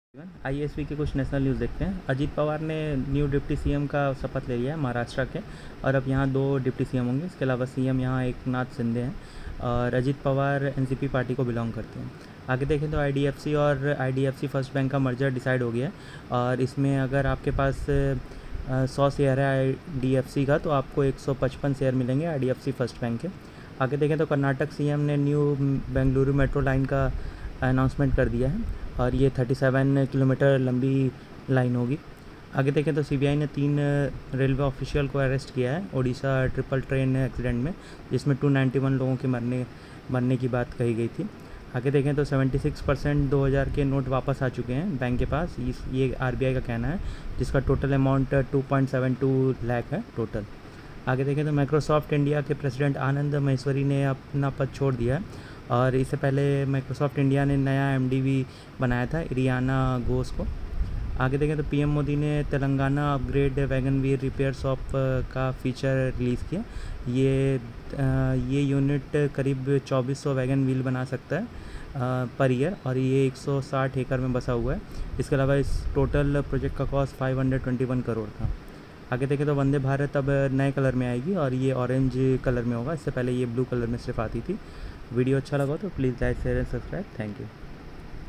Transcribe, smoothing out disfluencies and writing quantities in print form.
ISP के कुछ national news देखते हैं। अजीत पवार ने न्यू डिप्टी सीएम का शपथ ले लिया है महाराष्ट्र के, और अब यहाँ 2 डिप्टी सीएम होंगे। इसके अलावा सीएम यहाँ एकनाथ शिंदे हैं, और अजीत पवार एनसीपी पार्टी को बिलोंग करते हैं। आगे देखें तो आईडीएफसी और आईडीएफसी फर्स्ट बैंक का मर्जर डिसाइड हो गया है, और इसमें अगर आपके पास 100 शेयर है आईडीएफसी का, तो आपको 155 शेयर मिलेंगे आईडीएफसी फर्स्ट बैंक के। आगे देखें तो कर्नाटक सीएम ने न्यू बेंगलुरु मेट्रो लाइन का अनाउंसमेंट कर दिया है, और ये 37 किलोमीटर लंबी लाइन होगी। आगे देखें तो सीबीआई ने 3 रेलवे ऑफिशियल को अरेस्ट किया है ओडिशा ट्रिपल ट्रेन एक्सीडेंट में, जिसमें 291 लोगों के मरने की बात कही गई थी। आगे देखें तो 76% 2000 के नोट वापस आ चुके हैं बैंक के पास, ये आरबीआई का कहना है, जिसका टोटल अमाउंट 2.72 लाख है टोटल। आगे देखें तो माइक्रोसॉफ्ट इंडिया के प्रेसिडेंट आनंद महेश्वरी ने अपना पद छोड़ दिया है, और इससे पहले माइक्रोसॉफ्ट इंडिया ने नया एमडी भी बनाया था, इरियाना घोष को। आगे देखें तो पीएम मोदी ने तेलंगाना अपग्रेड वैगनवीर रिपेयर शॉप का फीचर रिलीज़ किया। ये यूनिट करीब 2400 वैगन व्हील बना सकता है पर ईयर, और ये 160 एकड़ में बसा हुआ है। इसके अलावा इस टोटल प्रोजेक्ट का कॉस्ट 521 करोड़ था। आगे देखें तो वंदे भारत अब नए कलर में आएगी, और ये ऑरेंज कलर में होगा। इससे पहले ये ब्लू कलर में सिर्फ आती थी। वीडियो अच्छा लगा तो please like share and subscribe. Thank you.